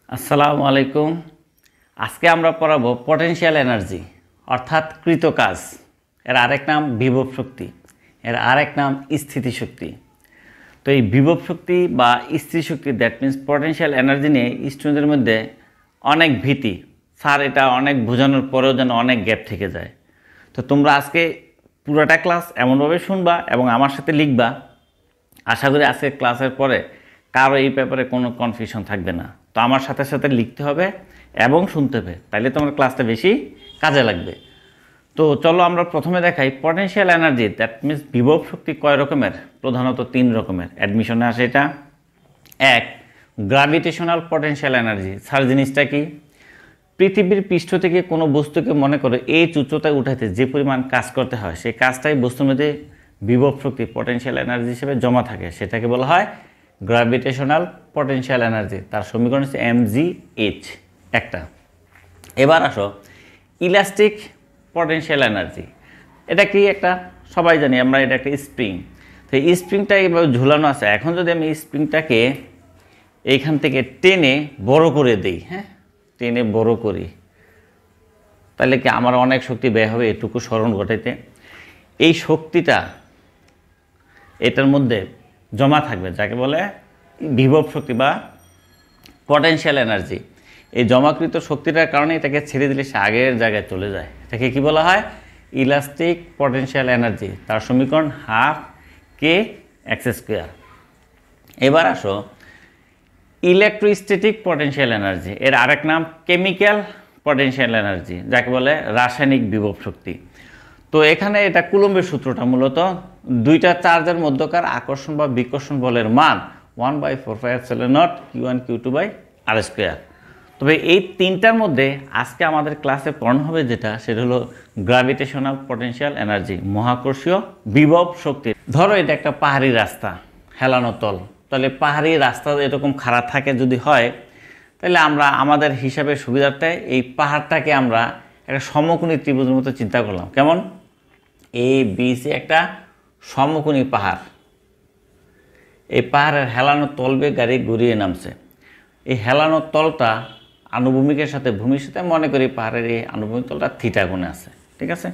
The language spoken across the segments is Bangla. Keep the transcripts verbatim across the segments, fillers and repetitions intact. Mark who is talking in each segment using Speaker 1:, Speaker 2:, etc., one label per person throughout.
Speaker 1: আসসালামু আলাইকুম। আজকে আমরা পড়াবো পটেনশিয়াল এনার্জি অর্থাৎ কৃত কাজ। এর আরেক নাম বিভব শক্তি, এর আরেক নাম স্থিতিশক্তি। তো এই বিভব শক্তি বা স্থিতিশক্তি, দ্যাট মিন্স পটেনশিয়াল এনার্জি নিয়ে স্টুডেন্টদের মধ্যে অনেক ভীতি। স্যার এটা অনেক বোঝানোর পরেও যেন অনেক গ্যাপ থেকে যায়। তো তোমরা আজকে পুরোটা ক্লাস এমনভাবে শুনবা এবং আমার সাথে লিখবা। আশা করি আজকে ক্লাসের পরে কারো এই ব্যাপারে কোনো কনফিউশন থাকবে না। তো আমার সাথে সাথে লিখতে হবে এবং শুনতে হবে, তাইলে তোমার ক্লাসটা বেশি কাজে লাগবে। তো চলো আমরা প্রথমে দেখাই পটেনশিয়াল এনার্জি, দ্যাট মিন্স বিভব শক্তি কয় রকমের। প্রধানত তিন রকমের, অ্যাডমিশনে আসে এটা। এক, গ্র্যাভিটেশনাল পটেনশিয়াল এনার্জি। স্যার জিনিসটা কি? পৃথিবীর পৃষ্ঠ থেকে কোনো বস্তুকে মনে করে এই উচ্চতায় উঠাইতে যে পরিমাণ কাজ করতে হয়, সেই কাজটাই বস্তুর মধ্যে বিভব শক্তি পটেনশিয়াল এনার্জি হিসেবে জমা থাকে, সেটাকে বলা হয় গ্র্যাভিটেশনাল পটেনশিয়াল এনার্জি। তার সমীকরণ হচ্ছে এম জি এইচ একটা। এবার আসো ইলাস্টিক পটেনশিয়াল এনার্জি। এটা কি? একটা সবাই জানি আমরা, এটা একটা স্প্রিং। তো এই স্প্রিংটা এইভাবে ঝুলানো আছে। এখন যদি আমি স্প্রিংটাকে এইখান থেকে টেনে বড় করে দিই, হ্যাঁ টেনে বড় করি, তাহলে কি আমার অনেক শক্তি ব্যয় হবে এটুকু স্মরণ ঘটাইতে। এই শক্তিটা এটার মধ্যে জমা থাকবে, যাকে বলে বিভব শক্তি বা পটেনশিয়াল এনার্জি। এই জমাকৃত শক্তিটার কারণে এটাকে ছেড়ে দিলে সে আগের জায়গায় চলে যায়। এটাকে কি বলা হয়? Elastic potential energy. তার সমীকরণ হাফ কে এক্স স্কোয়ার। এবার আসো ইলেকট্রোস্ট্যাটিক পটেনশিয়াল এনার্জি। এর আরেক নাম কেমিক্যাল পটেনশিয়াল এনার্জি, যাকে বলে রাসায়নিক বিভব শক্তি। তো এখানে এটা কুলম্বের সূত্রটা মূলত দুইটা চার্জের মধ্যকার আকর্ষণ বা বিকর্ষণ বলের মান one by four five epsilon naught Q one Q two by R square. তবে এই তিনটার মধ্যে আজকে আমাদের ক্লাসে পড়ানো হবে যেটা, সেটা হলো গ্র্যাভিটেশনাল পটেনশিয়াল এনার্জি, মহাকর্ষীয় বিভব শক্তি। ধরো এটা একটা পাহাড়ি রাস্তা, হেলানো তল। তাহলে পাহাড়ি রাস্তা এরকম খারাপ থাকে যদি হয়, তাহলে আমরা আমাদের হিসাবে সুবিধার্থে এই পাহাড়টাকে আমরা একটা সমকোণী ত্রিভুজের মতো চিন্তা করলাম। কেমন? এ বি সি একটা সমকোণী পাহাড়। এই পাহাড়ের হেলানো তল বেয়ে গাড়ি ঘুরিয়ে নামছে। এই হেলানো তলটা আনুভূমিকের সাথে ভূমির সাথে, মনে করি পাহাড়ের এই আনুভূমিক তলটা থিটা কোণে আছে, ঠিক আছে।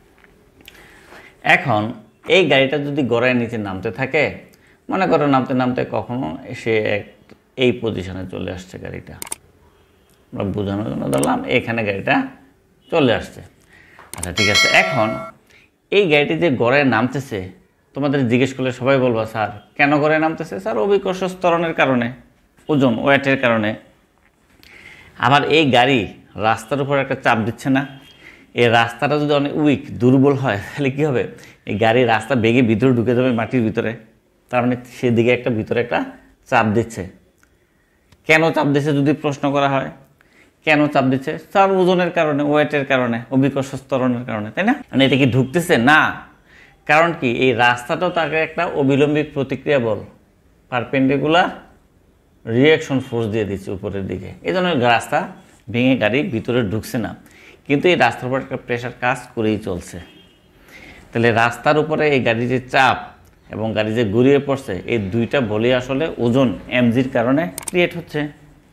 Speaker 1: এখন এই গাড়িটা যদি গড়ায় নিচে নামতে থাকে, মনে করো নামতে নামতে কখনো সে এই পজিশনে চলে আসছে, গাড়িটা আমরা বোঝানোর জন্য ধরলাম এখানে গাড়িটা চলে আসছে। আচ্ছা ঠিক আছে। এখন এই গাড়িটি যে গড়ায় নামতেছে, তোমাদের জিজ্ঞেস করলে সবাই বলবা স্যার কেন গড়ায় নামতেছে? স্যার অভিকর্ষ ত্বরণের কারণে, ওজন ওয়েটের কারণে। আবার এই গাড়ি রাস্তার উপর একটা চাপ দিচ্ছে না? এই রাস্তাটা যদি অনেক উইক, দুর্বল হয়, তাহলে কী হবে? এই গাড়ি রাস্তা বেগে ভিতরে ঢুকে যাবে মাটির ভিতরে। তার মানে সেদিকে একটা ভিতরে একটা চাপ দিচ্ছে। কেন চাপ দিচ্ছে যদি প্রশ্ন করা হয়, কেন চাপ দিচ্ছে? স্যার ওজনের কারণে, ওয়েটের কারণে, অভিকর্ষ ত্বরণের কারণে, তাই না? মানে এটা কি ঢুকতেছে না? কারণ কি? এই রাস্তাটাও তাকে একটা অবিলম্বিক প্রতিক্রিয়া বল, পারপেন্ডিকুলার রিয়াকশন ফোর্স দিয়ে দিচ্ছে উপরের দিকে। এই জন্য রাস্তা ভেঙে গাড়ি ভিতরে ঢুকছে না, কিন্তু এই রাস্তার উপর একটা প্রেশার কাজ করেই চলছে। তাহলে রাস্তার উপরে এই গাড়ির যে চাপ এবং গাড়ি যে ঘুরিয়ে পড়ছে, এই দুইটা বলেই আসলে ওজন এমজির কারণে ক্রিয়েট হচ্ছে।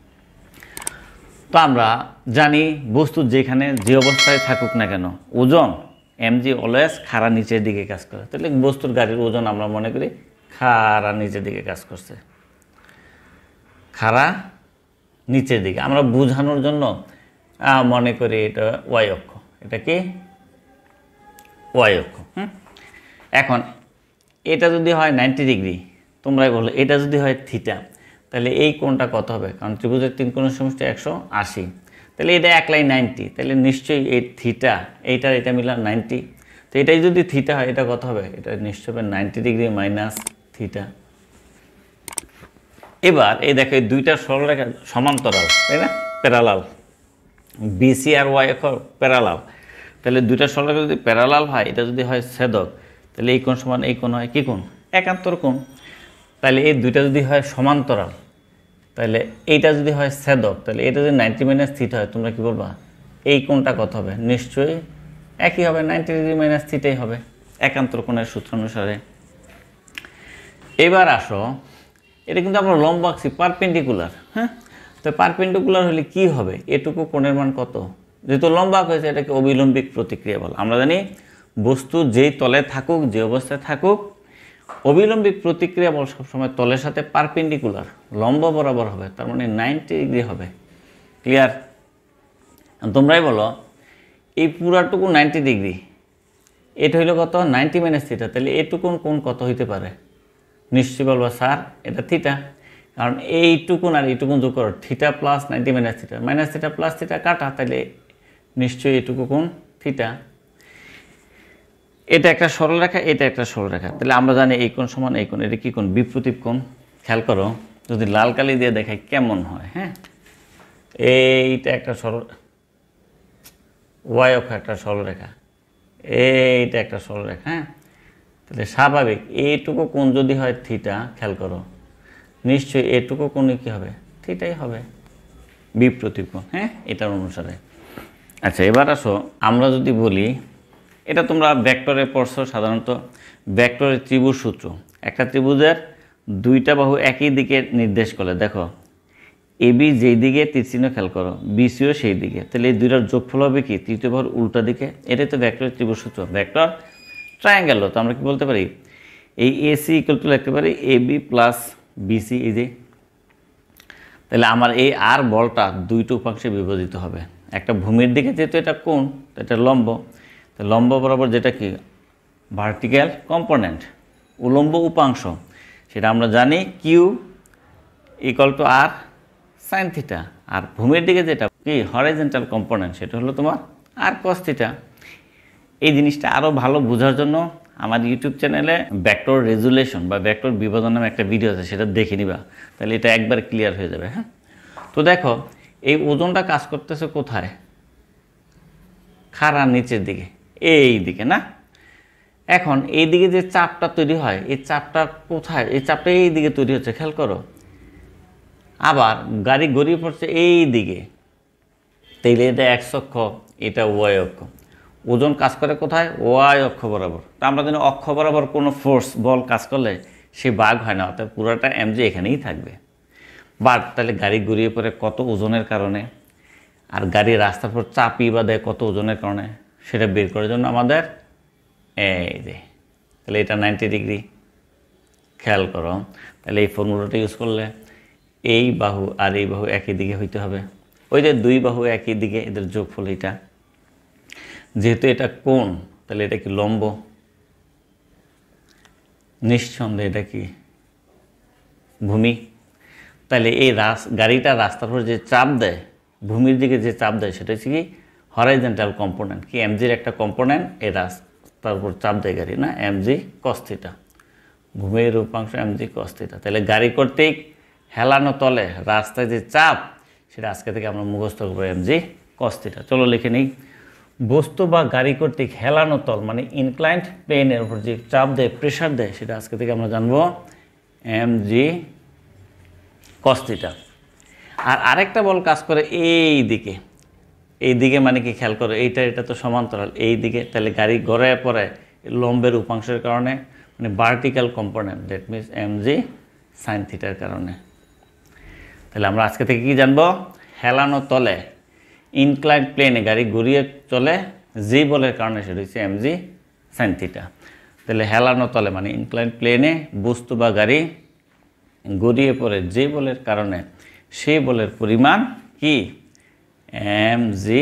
Speaker 1: তো আমরা জানি বস্তু যেখানে যে অবস্থায় থাকুক না কেন, ওজন এমজি অলওয়েজ খাড়া নিচের দিকে কাজ করে। তাহলে বস্তুর গাড়ির ওজন আমরা মনে করি খাড়া নিচের দিকে কাজ করছে, খাড়া নিচের দিকে। আমরা বোঝানোর জন্য মনে করি এটা ওয়াই অক্ষ। এটা কি? ওয়াই অক্ষ। হুম এখন এটা যদি হয় নাইনটি ডিগ্রি, তোমরাই বলো এটা যদি হয় থিটা, তাহলে এই কোণটা কত হবে? কারণ ত্রিভুজের তিন কোণের সমষ্টি একশো আশি। তাহলে এটা একলাই নাইনটি, তাহলে নিশ্চয়ই এই থিটা এইটার এটা মিলাম নাইনটি। তো এটাই যদি থিটা হয়, এটা কত হবে? এটা নিশ্চয় হবে নাইনটি ডিগ্রি মাইনাস থিটা। এবার এই দেখো এই দুইটা সরলরেখা সমান্তরাল, তাই না? প্যারালাল, বিসি আর ওয়াই অক্ষ প্যারালাল। তাহলে দুইটা সরলরেখা যদি প্যারালাল হয়, এটা যদি হয় ছেদক, তাহলে এই কোণ সমান এই কোণ হয় কি কোণ? একান্তর কোণ। তাহলে এই দুইটা যদি হয় সমান্তরাল, তাহলে এইটা যদি হয় ছেদক, তাহলে এটা যদি নাইনটি মাইনাস থিটা হয়, তোমরা কি বলবা? এই কোণটা কত হবে? নিশ্চয়ই একই হবে, নাইনটি ডিগ্রি মাইনাস থিটাই হবে একান্তর কোণের সূত্র অনুসারে। এবার আসো, এটা কিন্তু আমরা লম্ব আঁকছি পারপেন্ডিকুলার, হ্যাঁ। তো তো পারপেন্ডিকুলার হলে কি হবে, এটুকু কোণের মান কত, যেহেতু লম্বা হয়েছে এটাকে অবিলম্বিক প্রতিক্রিয়া বলে। আমরা জানি বস্তু যেই তলে থাকুক, যে অবস্থায় থাকুক, অবিলম্বিক প্রতিক্রিয়া বল সবসময় তলের সাথে পারপেন্ডিকুলার, লম্ব বরাবর হবে, তার মানে নাইনটি ডিগ্রি হবে। ক্লিয়ার? তোমরাই বলো এই পুরাটুকু নাইনটি ডিগ্রি, এটা হইল কত, নাইনটি মাইনাস থিটা, তাহলে এটুকুন কোণ কত হইতে পারে? নিশ্চয়ই বলবো স্যার এটা থিটা, কারণ এইটুকুন আর এইটুকুন যোগ করো, theta plus ninety minus theta, minus theta plus theta কাটা, তাহলে নিশ্চয়ই এইটুকু কোণ থিটা। এটা একটা সরলরেখা, এটা একটা সরলরেখা, তাহলে আমরা জানি এই কোণ সমান এই কোণ, এটা কি কোণ? বিপ্রতীপ কোণ। খেয়াল করো যদি লাল কালি দিয়ে দেখায় কেমন হয়। হ্যাঁ, এইটা একটা সরল, ওয়াই অক্ষ একটা সরলরেখা, এইটা একটা সরলরেখা। হ্যাঁ, তাহলে স্বাভাবিক এইটুকু কোণ যদি হয় থিটা, খেয়াল করো নিশ্চয়ই এটুকু কোণে কী হবে? থিটাই হবে, বিপ্রতীপ কোণ। হ্যাঁ, এটার অনুসারে। আচ্ছা, এবার আসো আমরা যদি বলি, এটা তোমরা ভেক্টরে পড়ছো সাধারণত, ভেক্টরের ত্রিভুজ সূত্র। একটা ত্রিভুজের দুইটা বাহু একই দিকে নির্দেশ করলে, দেখো এ বি যেই দিকে তীরচিহ্ন, খেয়াল করো বিসিও সেই দিকে, তাহলে এই দুইটার যোগফল হবে কি? তৃতীয় বাহুর উল্টা দিকে। এটাই তো ভেক্টরের ত্রিভুজ সূত্র। ভেক্টর ট্রায়াঙ্গেল, তো আমরা কি বলতে পারি? এই এসি ইকুয়াল টু লিখতে পারি এ বি প্লাস বিসি। এই যে, তাহলে আমার এই আর বলটা দুইটা উপাংশে বিভাজিত হবে। একটা ভূমির দিকে, যেহেতু এটা কোণ, এটা লম্ব, তো লম্ব বরাবর যেটা কি ভার্টিক্যাল কম্পোনেন্ট, উলম্ব উপাংশ, সেটা আমরা জানি Q equal to R sine theta. আর ভূমির দিকে যেটা কি হরাইজন্টাল কম্পোনেন্ট, সেটা হলো তোমার আর কস থিটা। এই জিনিসটা আরও ভালো বোঝার জন্য আমার ইউটিউব চ্যানেলে ভেক্টর রেজুলেশন বা ভেক্টর বিভাজন নামে একটা ভিডিও আছে, সেটা দেখে নিবা, তাহলে এটা একবার ক্লিয়ার হয়ে যাবে। হ্যাঁ, তো দেখো এই ওজনটা কাজ করতেছে কোথায়? খাড়া নিচের দিকে, এই দিকে না। এখন এই দিকে যে চাপটা তৈরি হয়, এই চাপটা কোথায়? এই চাপটা এই দিকে তৈরি হচ্ছে, খেয়াল করো। আবার গাড়ি গড়িয়ে পড়ছে এই দিকে, তাইলে এটা এক্স অক্ষ, এটা ওয়াই অক্ষ। ওজন কাজ করে কোথায়? ওয়াই অক্ষ বরাবর। তা আমরা জানি অক্ষ বরাবর কোনো ফোর্স বল কাজ করলে সে ভাগ হয় না, অর্থাৎ পুরোটা এমজি এখানেই থাকবে। বাট তাহলে গাড়ি গড়িয়ে পড়ে কত ওজনের কারণে, আর গাড়ি রাস্তার পর চাপি বা দেয় কত ওজনের কারণে, সেটা বের করার জন্য আমাদের এই যে, তাহলে এটা নাইনটি ডিগ্রি। খেয়াল করো, তাহলে এই ফর্মুলাটা ইউজ করলে এই বাহু আর এই বাহু একই দিকে হইতে হবে। ওই যে দুই বাহু একই দিকে, এদের যোগফল এটা। যেহেতু এটা কোণ, তাহলে এটা কি লম্ব, নিঃসন্দেহে এটা কি ভূমি। তাহলে এই রাস গাড়িটা রাস্তার পর যে চাপ দেয়, ভূমির দিকে যে চাপ দেয়, সেটা হচ্ছে কি হরাইজন্টাল কম্পোনেন্ট, কি এমজির একটা কম্পোনেন্ট। এই রাস্তার উপর চাপ দেয় গাড়ি, না এমজি কস থিটা, ভূমির রূপাংশ এমজি কস থিটা। তাহলে গাড়ি কর্তৃক হেলানো তলে রাস্তায় যে চাপ, সেটা আজকে থেকে আমরা মুখস্থ করবো এমজি কস থিটা। চলো লিখে নিই, বস্তু বা গাড়ি কর্তৃক হেলানো তল মানে ইনক্লাইন্ড প্লেনের উপর যে চাপ দেয়, প্রেশার দেয়, সেটা আজকে থেকে আমরা জানবো এমজি কস থিটা। আর আরেকটা বল কাজ করে এই দিকে, এই দিকে মানে কি খেয়াল করো, এইটা এটা তো সমান্তরাল এই দিকে, তাহলে গাড়ি গড়ায় পড়ে লম্বের উপাংশের কারণে, মানে vertical component, that means MG sine থিটার কারণে। তাহলে আমরা আজকে থেকে কি জানবো? হেলানো তলে ইনক্লাইন প্লেনে গাড়ি ঘুরিয়ে চলে যে বলের কারণে, সেটা হচ্ছে এমজি সাইন থিটা। তাহলে হেলানো তলে মানে ইনক্লাইন প্লেনে বস্তু বা গাড়ি গড়িয়ে পড়ে যে বলের কারণে, সেই বলের পরিমাণ কি এমজি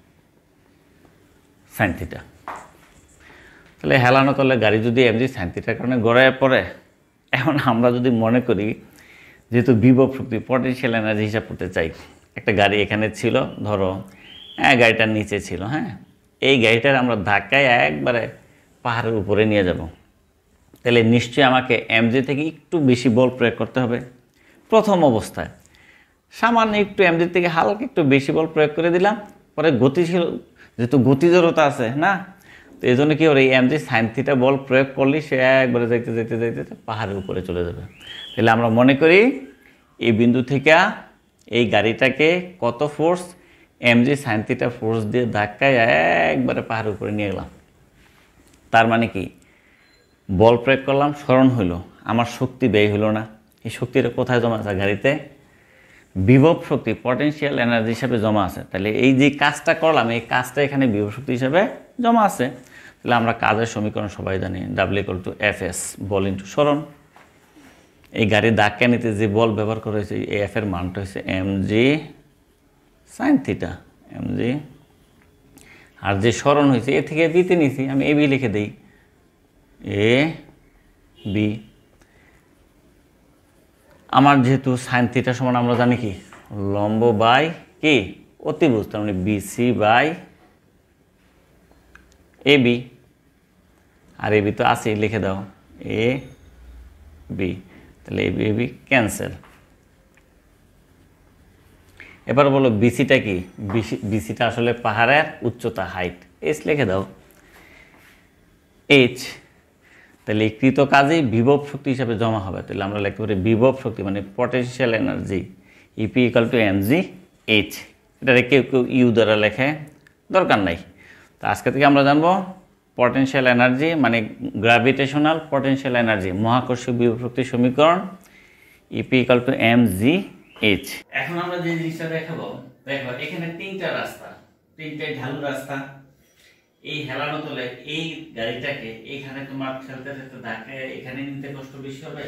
Speaker 1: সাইন থিটা। তাহলে হেলানো তলে গাড়ি যদি এমজি সাইন থিটার কারণে গড়ায় পড়ে, এখন আমরা যদি মনে করি যেহেতু বিভব শক্তি পটেনশিয়াল এনার্জি হিসাব করতে চাই, একটা গাড়ি এখানে ছিল, ধরো হ্যাঁ গাড়িটার নিচে ছিল, হ্যাঁ এই গাড়িটার আমরা ধাক্কায় একবারে পাহাড়ের উপরে নিয়ে যাব, তাহলে নিশ্চয়ই আমাকে এমজি থেকে একটু বেশি বল প্রয়োগ করতে হবে প্রথম অবস্থায়। সামান্য একটু এমজি থেকে হালকা একটু বেশি বল প্রয়োগ করে দিলাম, পরে গতিশীল যেহেতু গতি জড়তা আছে না, তো এই জন্য কী হবে, এই এমজি সাইন থিটা বল প্রয়োগ করলে সে একবারে যাইতে যাইতে যাইতে পাহাড়ের উপরে চলে যাবে। তাহলে আমরা মনে করি এই বিন্দু থেকে এই গাড়িটাকে কত force, MG sine theta force দিয়ে ধাক্কায় একবারে পাহাড়ের উপরে নিয়ে গেলাম। তার মানে কি বল প্রয়োগ করলাম, স্মরণ হইল, আমার শক্তি ব্যয় হইল না। এই শক্তিটা কোথায় জমা আছে? গাড়িতে। বিভব শক্তি পটেনশিয়াল এনার্জি হিসাবে জমা আছে। তাহলে এই যে কাজটা করলাম এই কাজটা এখানে বিভব শক্তি হিসাবে জমা আছে। তাহলে আমরা কাজের সমীকরণ সবাই জানি W equal to F S বল ইন্টু সরণ। এই গাড়ির ধাক্কা নিতে যে বল ব্যবহার করা হয়েছে এই এফ এর মানটা হচ্ছে M G sine theta M G, আর যে সরণ হয়েছে এ থেকে বিতে নিছি আমি এ বি লিখে দিই এ বি। আমার যেহেতু সাইন থিটা সমান আমরা জানি কি লম্ব বাই কি অতিভুজ, তার মানে বিসি বাই এ বি, আর এ বি তো আছে লিখে দাও এ বি, তাহলে A B A B cancel. এবার বলো বিসিটা কি, বিসি বিসিটা আসলে পাহাড়ের উচ্চতা হাইট, এস লিখে দাও এইচ। তাহলে এই কৃত কাজেই বিভব শক্তি হিসাবে জমা হবে। তাহলে আমরা লিখতে পারি বিভব শক্তি মানে potential energy EP equal to M G H. এটা কেউ কেউ ইউ দ্বারা লেখে, দরকার নাই। তো আজকে থেকে আমরা জানবো পটেনশিয়াল এনার্জি মানে গ্র্যাভিটেশনাল পটেনশিয়াল এনার্জি মহাকর্ষীয় বিভব শক্তির সমীকরণ EP equal to M G H. এখন আমরা যে জিনিসটা দেখাবো, দেখো এখানে তিনটা রাস্তা, তিনটাই ঢালু রাস্তা। এই হেলানো তলে এই গাড়িটাকে এইখানে তোমার ঠেলতে ঠেলতে ধাক্কা এখানে নিতে কষ্ট বেশি হবে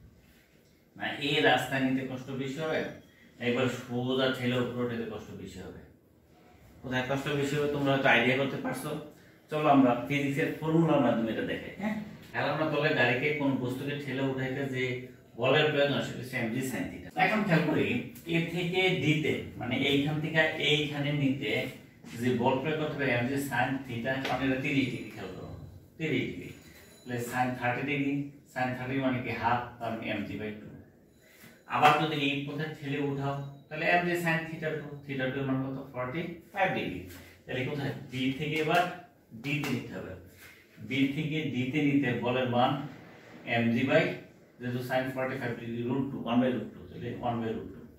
Speaker 1: না এই রাস্তায় নিতে কষ্ট বেশি হবে, একবার সোজা ঠেলে উপরে উঠতে কষ্ট বেশি হবে? কোথায় কষ্ট বেশি হবে তোমরা হয়তো আইডিয়া করতে পারছো। চলো আমরা ফিজিক্সের ফর্মুলার মাধ্যমে এটা দেখাই। হ্যাঁ, হেলানো তলে গাড়িকে কোন বস্তুকে ঠেলে উঠাইতে যে বলের প্রয়োজন সেটা হচ্ছে এমজি সাইন থিটা। এখন খেয়াল করি এ থেকে ডিতে মানে এইখান থেকে এইখানে নিতে যে বল প্রয়োগ করতে হবে এমজি সাইন থিটা মানে তিরিশ ডিগ্রি। খেয়াল করো তিরিশ ডিগ্রি, তাহলে sine thirty degree, sine thirty মানে কি হাফ, তার এমজি বাই টু। আবার যদি এই পথে ঠেলে উঠাও তাহলে MG sine theta two, theta two মানে কত ফর্টি ফাইভ ডিগ্রি। তাহলে কোথায় বি থেকে এবার ডিতে নিতে হবে, বি থেকে ডিতে নিতে বলের মান এমজি বাই যেহেতু sine forty five degree root two one by root two, তাহলে ওয়ান বাই রুট টু।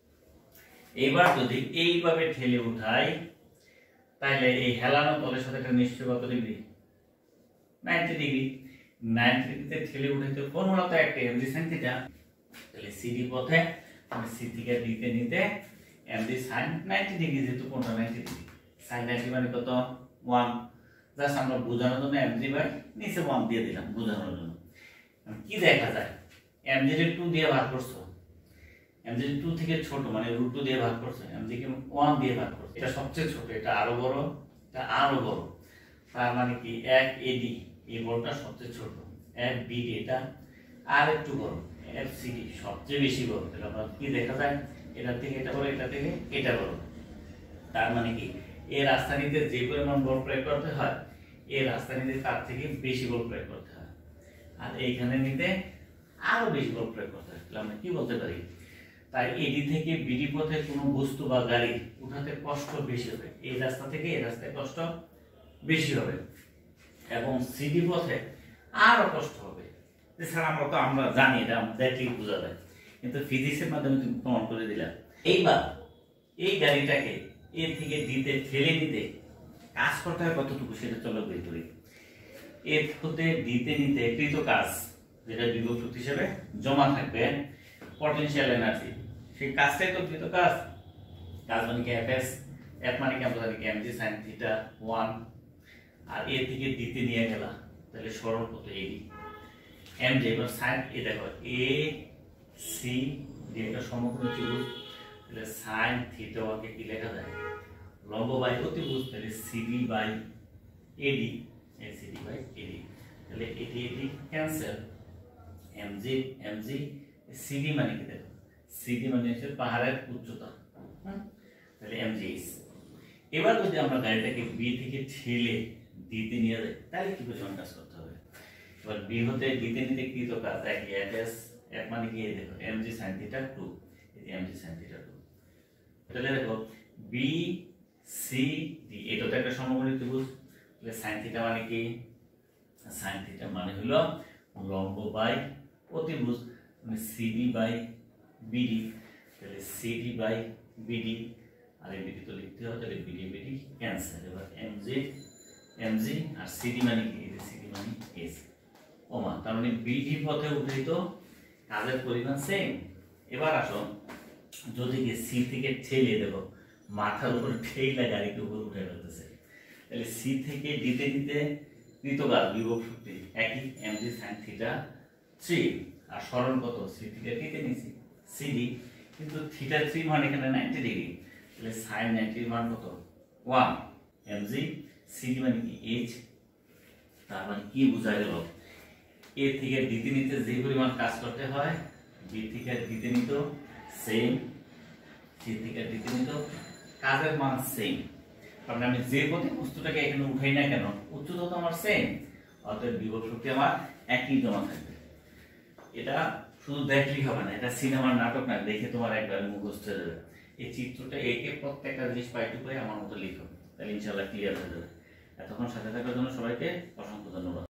Speaker 1: এবার যদি এইভাবে ঠেলে উঠাই তাহলে এই হেলানো তলের সাথে একটা নিশ্চয় কত ডিগ্রি নাইনটি ডিগ্রি। নাইনটি ডিগ্রিতে ঠেলে উঠাইতে ফর্মুলা তো একটা এমজি সাইন থিটা। তাহলে সিডি পথে আমি সি থেকে ডিতে নিতে এমজি সাইন নাইনটি ডিগ্রি, যেহেতু কোনটা নাইনটি ডিগ্রি সাইন নাইনটি মানে কত ওয়ান। জাস্ট আমরা বোঝানোর জন্য এমজি বাই নিচে ওয়ান দিয়ে দিলাম বোঝানোর জন্য। কি দেখা যায় এমজি কে টু দিয়ে ভাগ করছো, এমজি টু থেকে ছোট মানে রুট টু দিয়ে ভাগ করছো, এমজি কে ওয়ান দিয়ে ভাগ করছো। এটা সবচেয়ে ছোট, এটা আরো বড়, এটা আরো বড়। তার মানে কি এক এডি এই বলটা সবচেয়ে ছোট, এক বিডি এটা আর একটু বড়, এফ সিডি সবচেয়ে বেশি বড়। তাহলে আমরা কি দেখা যায় এটা থেকে এটা বড়, এটা থেকে এটা বড়। তার মানে কি এই রাস্তা নিতে যে পরিমাণ বল প্রয়োগ করতে হয় এই রাস্তা নিতে তার থেকে বেশি বল প্রয়োগ করতে হয়, আর এইখানে নিতে আরো বেশি বল প্রয়োগ করতে হয়। তাহলে আমরা কি বলতে পারি, তাই এডি থেকে বিডি পথে কোনো বস্তু বা গাড়ি উঠাতে কষ্ট বেশি হবে, এই রাস্তা থেকে এই রাস্তায় কষ্ট বেশি হবে, এবং সিডি পথে আরো কষ্ট হবে। এছাড়া আমরা তো আমরা জানি এটা দেখলেই বোঝা যায়, কিন্তু ফিজিক্সের মাধ্যমে তুমি প্রমাণ করে দিলা। এইবার এই গাড়িটাকে এ থেকে দিতে ঠেলে নিতে কাজ করতে হয় কতটুকু সেটা চলো বের করি। এ হতে দিতে নিতে কৃত কাজ যেটা বিভব শক্তি হিসেবে জমা থাকবে পটেনশিয়াল এনার্জি, সেই কাজটাই তো কৃত কাজ। কাজ মানে কি এফ এস, এফ মানে কি আমরা জানি কি এমজি সাইন থিটা ওয়ান, আর এ থেকে দিতে নিয়ে গেলা তাহলে সরল কত এডি এমজি। এবার সাইন এ দেখো এ সি ডি একটা সমকোণ ত্রিভুজ, তাহলে সাইন থিটা ওয়াকে কি লেখা যায় লম্ব বাই অতিভুজ, তাহলে সিডি বাই এডি, এ সিডি বাই এডি। তাহলে AD AD cancel, MG MG CD মানে কি দেখো সিডি মানে হচ্ছে পাহাড়ের উচ্চতা, তাহলে এমজিএস। এবার যদি আমরা গাড়িটাকে বি থেকে ঠেলে ডিতে নিয়ে যাই তাহলে কি পরিমাণ কাজ করতে হবে। এবার বি হতে ডিতে নিতে কৃত কাজ এক এফ এস, এফ মানে কি দেখো এমজি সাইন থিটা টু, এই এমজি সাইন থিটা টু। তাহলে দেখো বি সি ডি এটা তো একটা সমকোণী ত্রিভুজ, তাহলে সাইন থিটা মানে কি সাইন থিটা মানে হলো লম্ব বাই অতিভুজ মানে সিডি বাই বিডি, তাহলে সিডি বাই বিডি, আর এই বিডি তো লিখতে হবে, তাহলে বিডি বিডি ক্যান্সেল। এবার এমজি এমজি আর সিডি মানে কি সিডি মানে এস ওমা, তার মানে বিডি পথে উঠিত কাজের পরিমাণ সেম। এবার আসো যদি কি সি থেকে ঠেলে দেখো মাথার উপরে ঠেলে গাড়িকে উপরে উঠে ফেলতেছে, তাহলে সি থেকে ডিতে নিতে কৃতকাজ বিভব শক্তি একই M G sine theta three, আর সরণ কত সি থেকে ডিতে নিছি সিডি, কিন্তু থিটা থ্রি মান এখানে নাইনটি ডিগ্রি, তাহলে সাইন নাইনটি মান কত ওয়ান এম জি, সিডি মানে কি এইচ, তার মানে কি বোঝা গেল এ থেকে ডিতে নিতে যে পরিমাণ কাজ করতে হয় বি থেকে ডিতে নিত সেম, সি থেকে ডিতে নিত কাজের মান সেম। কারণ আমি যে পথে বস্তুটাকে এখানে উঠাই না কেন উচ্চতা তো আমার সেম, অতএব বিভব শক্তি আমার একই জমা থাকবে। এটা শুধু দেখলেই হবে না, এটা সিনেমার নাটক না, দেখে তোমার একবার মুখস্থ হয়ে যাবে। এই চিত্রটা একে প্রত্যেকটা জিনিস পাইটু করে আমার মতো লিখো, তাহলে ইনশাআল্লাহ ক্লিয়ার হয়ে যাবে। এতক্ষণ সাথে থাকার জন্য সবাইকে অসংখ্য ধন্যবাদ।